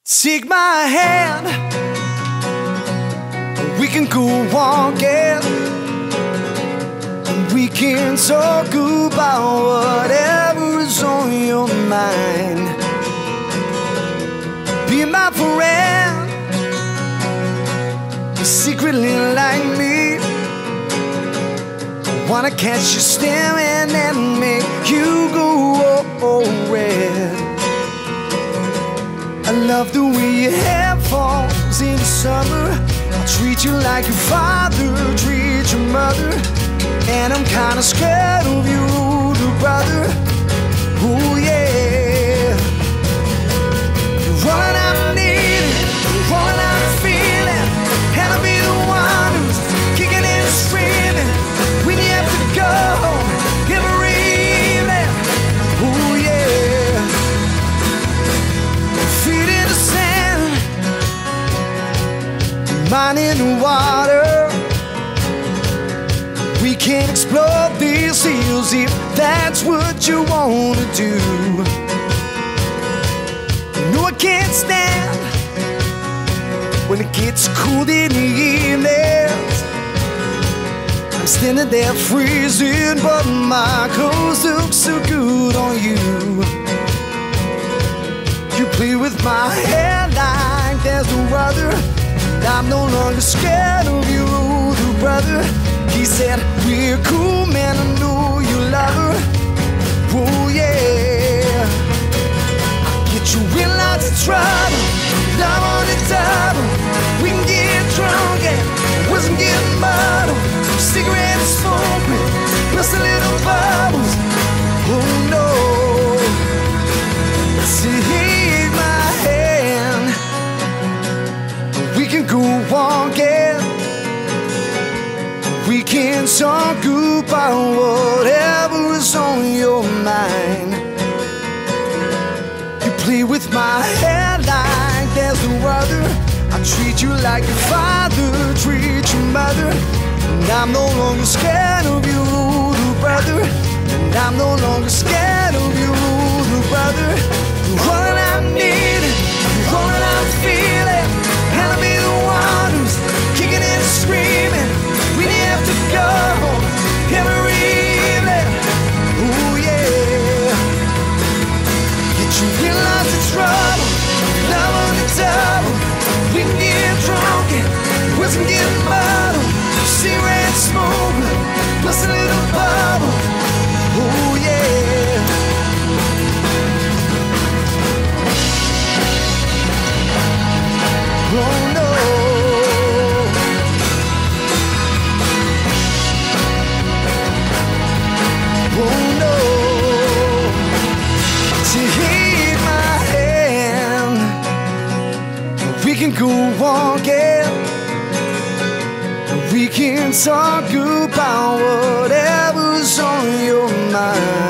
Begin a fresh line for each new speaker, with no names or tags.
Take my hand, we can go walking, and we can talk about whatever is on your mind. Be my friend, you secretly like me. I wanna catch you staring and make you go red. I love the way your hair falls in the summer. I'll treat you like your father treats your mother. And I'm kinda scared of your older brother. Oh yeah. You're all I'm needing, you're all I'm feeling. And I'll be the one who's kicking and screaming when you have to go every evening. Oh yeah. Feet in the sand, mind in the water. We can explore these hills if that's what you wanna do. No, I can't stand when it gets cold in the evenings. I'm standing there freezing, but my clothes look so good on you. You play with my hair like there's no other, and I'm no longer scared of your older brother. He said, we're cool, man, I know you love her. Oh yeah. I'll get you in lots of trouble, love on the double. We can get drunk and wasn't getting muddled. Cigarette smoking, plus a little bubbles. Oh no. Take my hand, we can go walking. We can talk about whatever is on your mind. You play with my hair like there's no other. I treat you like your father treats your mother. And I'm no longer scared of your older brother. And I'm no longer scared of your older brother. You're all I'm needing, you're all I'm feeling. And I'll be the one who's kicking and screaming when you have to go every evening. Oh yeah. Get you in lots of trouble, love on the double. We can get drunk and wasn't getting muddled. Cigarette smoke, plus a little bubble. Oh yeah. Oh no. Oh no. Take my hand, we can go walking. We can talk about whatever's on your mind.